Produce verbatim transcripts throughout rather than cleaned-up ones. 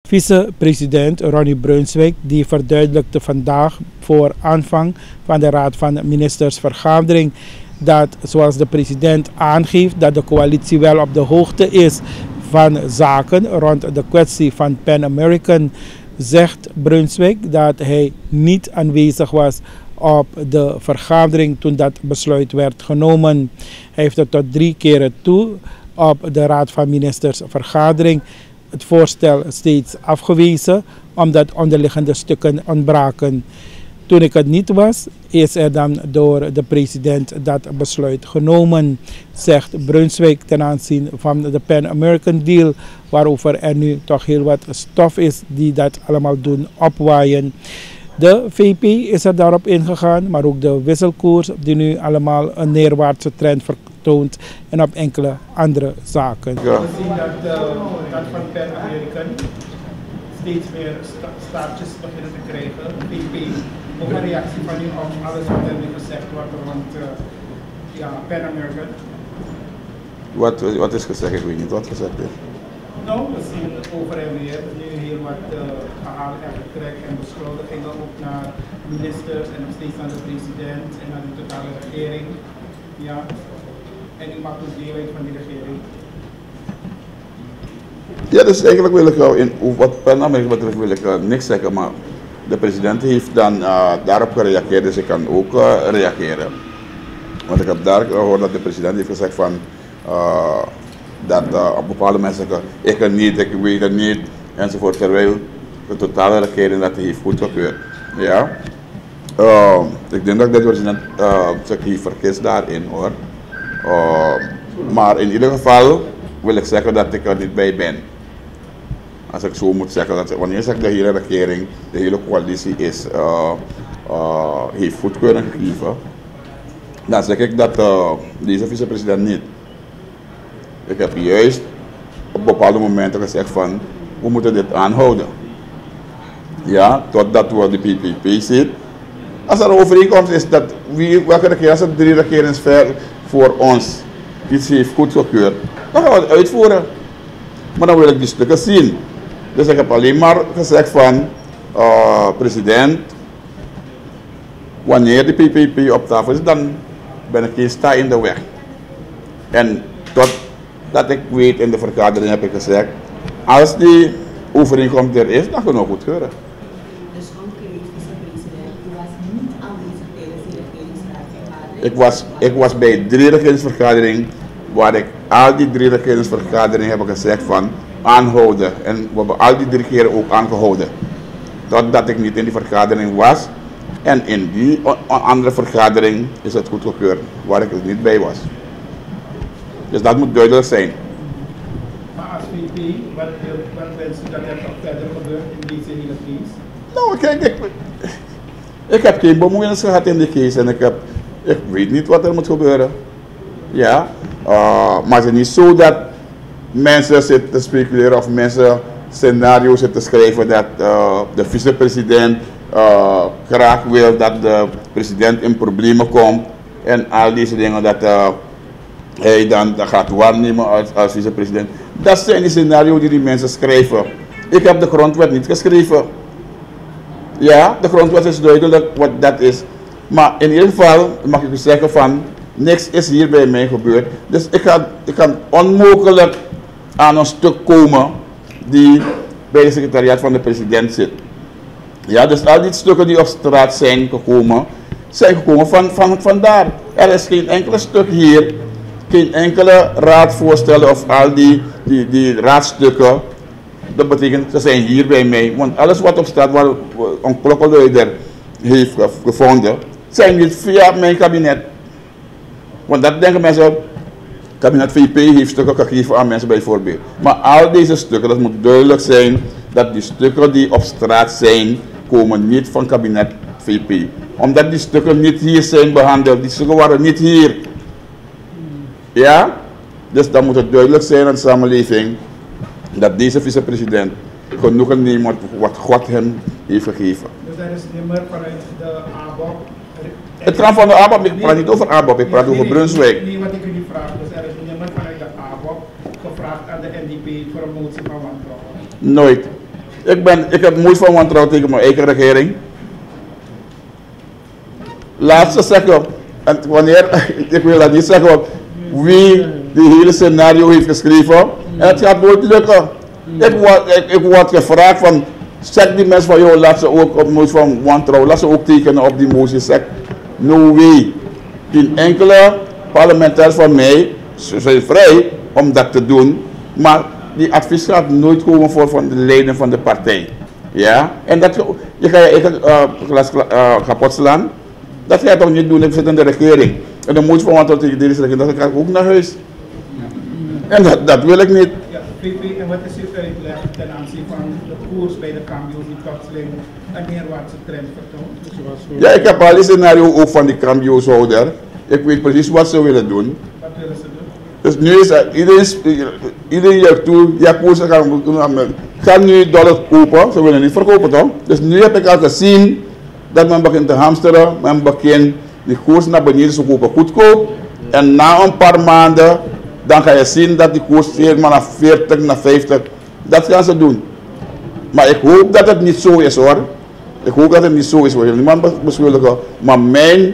Vicepresident Ronnie Brunswijk die verduidelijkte vandaag voor aanvang van de Raad van Ministers vergadering dat, zoals de president aangeeft, dat de coalitie wel op de hoogte is van zaken rond de kwestie van Pan American, zegt Brunswijk dat hij niet aanwezig was op de vergadering toen dat besluit werd genomen. Hij heeft het tot drie keren toe op de Raad van Ministers vergadering het voorstel steeds afgewezen omdat onderliggende stukken ontbraken. Toen ik het niet was, is er dan door de president dat besluit genomen, zegt Brunswijk ten aanzien van de Pan American deal, waarover er nu toch heel wat stof is die dat allemaal doen opwaaien. De V P is er daarop ingegaan, maar ook de wisselkoers die nu allemaal een neerwaartse trend vertoont en op enkele andere zaken. Ja. We zien dat uh, dat van Pan American steeds meer sta staartjes beginnen te krijgen. V P, ook een reactie van u op alles wat er nu gezegd wordt rond uh, ja, Pan American? Wat, wat is gezegd? Ik weet niet wat gezegd is. Nou, we zien over en weer nu heel wat uh, gehaal en getrek en beschuldigingen ook naar ministers en nog steeds naar de president en naar de totale regering. Ja. En u maakt dus deel uit van die regering. Ja, dus eigenlijk wil ik uh, in wat Pan American betreft wil ik uh, niks zeggen, maar de president heeft dan uh, daarop gereageerd, dus ik kan ook uh, reageren. Want ik heb daar gehoord dat de president heeft gezegd van uh, dat uh, op bepaalde mensen zeggen, ik het niet, ik weet het niet, enzovoort, terwijl de totale regering dat heeft goedgekeurd. Ja. Uh, ik denk dat de president uh, zich heeft vergist daarin hoor. Uh, maar in ieder geval wil ik zeggen dat ik er niet bij ben. Als ik zo moet zeggen, dat wanneer zeg de hele regering, de hele coalitie is, uh, uh, heeft goedkeuring gegeven, dan zeg ik dat uh, deze vicepresident niet. Ik heb juist op bepaalde momenten gezegd van, we moeten dit aanhouden. Ja, totdat we de P P P zitten. Als er een overeenkomst is dat wie, welke regering, als er drie regeringsver voor ons iets heeft goedgekeurd, dan gaan we het uitvoeren. Maar dan wil ik die stukken zien. Dus ik heb alleen maar gezegd van, uh, president, wanneer de P P P op tafel is, dan ben ik geen sta in de weg. En totdat ik weet in de vergadering heb ik gezegd, als die overeenkomst er is, dan kunnen we goedkeuren. Dus concreet, vicepresident, u was niet aanwezig tijdens de regeringsvergadering? Ik was, ik was bij drie regeringsvergaderingen, waar ik al die drie regeringsvergaderingen heb gezegd van aanhouden. En we hebben al die drie keren ook aangehouden. Totdat ik niet in die vergadering was. En in die andere vergadering is het goedgekeurd, waar ik er niet bij was. Dus dat moet duidelijk zijn. Maar als V P, wat, wat wenst u dat er nog verder gebeurt in deze hele case? Nou, kijk, ik, ik heb geen bemoeienis gehad in die case en ik, heb, ik weet niet wat er moet gebeuren. Ja, uh, maar het is niet zo dat mensen zitten te speculeren of mensen scenario's zitten te schrijven dat uh, de vicepresident uh, graag wil dat de president in problemen komt en al deze dingen dat uh, hij dan dat gaat waarnemen als, als vicepresident. Dat zijn die scenario's die die mensen schrijven. Ik heb de grondwet niet geschreven. Ja, de grondwet is duidelijk wat dat is. Maar in ieder geval mag ik u zeggen van niks is hier bij mij gebeurd. Dus ik kan, ik kan onmogelijk aan een stuk komen die bij het secretariaat van de president zit. Ja, dus al die stukken die op straat zijn gekomen, zijn gekomen van, van, van daar. Er is geen enkele stuk hier, geen enkele raadvoorstellen of al die, die, die raadstukken. Dat betekent, ze zijn hier bij mij. Want alles wat op staat, waar een klokkenluider heeft gevonden, zijn niet via mijn kabinet. Want dat denken mensen, kabinet V P heeft stukken gegeven aan mensen bijvoorbeeld. Maar al deze stukken, dat moet duidelijk zijn, dat die stukken die op straat zijn, komen niet van kabinet V P. Omdat die stukken niet hier zijn behandeld, die stukken waren niet hier. Ja? Dus dan moet het duidelijk zijn aan de samenleving, dat deze vicepresident genoegen neemt met wat God hem heeft gegeven. Dus er is nimmer vanuit de A B O P. Het kan van de A B O P, ik praat niet over A B O P, ik praat nee, over nee, Brunswijk. Nee, wat ik u nu vraag, dus er is nimmer vanuit de A B O P gevraagd aan de N D P voor een motie van wantrouwen? Nooit. Ik, ben, ik heb moeite van wantrouwen tegen mijn eigen regering. Laatste zeggen, en wanneer, ik wil dat niet zeggen wie die hele scenario heeft geschreven. En het gaat nooit lukken. Ik word, ik, ik word gevraagd van, zeg die mensen van, joh, laat ze ook op moeite van wantrouwen, laat ze ook tekenen op die motie. Zeg, no way. Geen enkele parlementair van mij, ze zijn vrij om dat te doen, maar die advies gaat nooit komen voor van de leden van de partij. Ja? En dat je gaat je eigen uh, glas uh, kapot slaan. Dat ga je toch niet doen, ik zit in de regering. En dan moet je van wantrouwen tegen deze regering, dan ga ik ook naar huis. En dat, dat wil ik niet. Ja, V P, en wat is uw uitleg ten aanzien van de koers bij de cambio's die plotseling een neerwaartse trend vertoont? Ja, ik heb al een scenario ook van die cambiooshouder. Ik weet precies wat ze willen doen. Wat willen ze doen? Dus nu is er, iedereen, iedereen jaar toe, ja, koers gaan, gaan nu dollars kopen, ze willen niet verkopen toch? Dus nu heb ik al gezien dat men begint te hamsteren, men begint die koers naar beneden te kopen goedkoop. En na een paar maanden, dan ga je zien dat die koers helemaal naar veertig, naar vijftig, dat gaan ze doen. Maar ik hoop dat het niet zo is hoor. Ik hoop dat het niet zo is hoor, niemand beschuldigen. Maar mijn,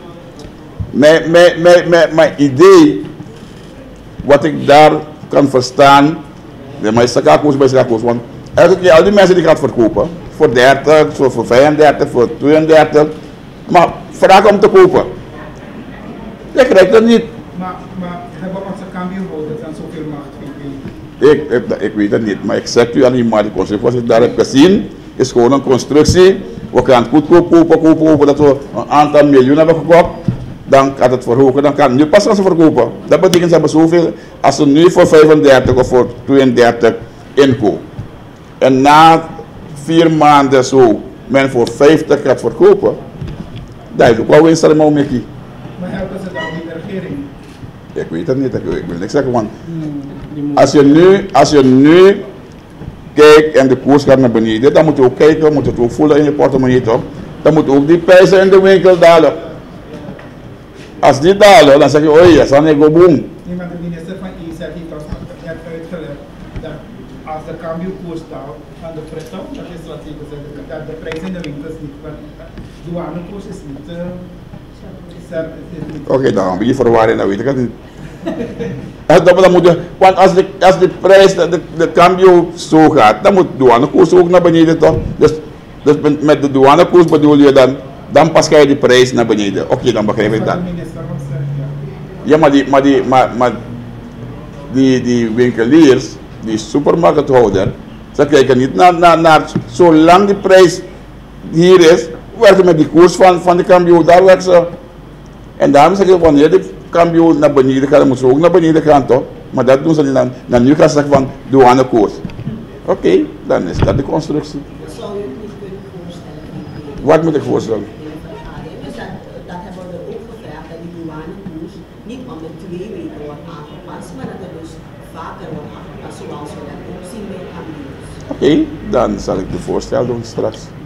mijn, mijn, mijn, mijn, mijn idee, wat ik daar kan verstaan, maar is koers bij koers. Want elke keer al die mensen die gaat verkopen, voor dertig, voor vijfendertig, voor tweeëndertig, maar vraag om te kopen. Je krijgt het niet. Maar, maar hebben onze cambiohouders dan zoveel macht, V P? Ik, ik, ik weet het niet, maar ik zeg u alleen maar, die constructie wat ik daar heb gezien, is gewoon een constructie. We gaan het goedkoop kopen, kopen, kopen, dat we een aantal miljoen hebben gekocht. Dan gaat het verhogen, dan kan nu pas gaan ze verkopen. Dat betekent ze hebben zoveel, als ze nu voor vijfendertig of voor tweeëndertig inkopen. En na vier maanden zo, men voor vijftig gaat verkopen, dat is ook wel winst aan Mickey. Maar helpen ze dan niet de regering? Ik weet het niet, ik wil, ik wil niks zeggen, want als je nu, als je nu kijkt en de koers gaat naar beneden, dan moet je ook kijken, moet je het ook voelen in je portemonnee toch? Dan moeten ook die prijzen in de winkel dalen. Als die dalen, dan zeg je, oh yes, dan ik go boom. Nee, maar de minister van I Z heeft ons net uitgelegd dat als de cambiokoers daalt van de pretto, dat is wat hij gezegd heeft, dat de prijs in de winkels niet, want de douanekoers is niet... Uh, Oké, okay, dan ben je verwarring, dan weet ik het niet. Dan moet je, want als de, als de prijs, de, de cambio zo gaat, dan moet de douanekoers ook naar beneden toch? Dus, dus met de douanekoers bedoel je dan, dan pas ga je die prijs naar beneden. Oké, okay, dan begrijp ik dat. Ja, maar die, maar die, maar, maar die, die winkeliers, die supermarkethouder, ze kijken niet naar, naar, naar zolang die prijs hier is, werken met die koers van, van de cambio, daar werken ze. En daarom zeg ik, wanneer de cambio naar beneden gaat, dan moeten ze ook naar beneden gaan toch? Maar dat doen ze niet dan. Dan nu gaan ze zeggen van douanekoers. Oké, okay, dan is dat de constructie. Zou je het niet kunnen voorstellen? Wat moet ik voorstellen? Dus dat, dat hebben we er ook gevraagd, dat die douanekoers niet om de twee weken wordt aangepast, maar dat er dus vaker wordt aangepast, zoals we dat ook zien bij cambio's. Oké, okay, dan zal ik de voorstel doen straks.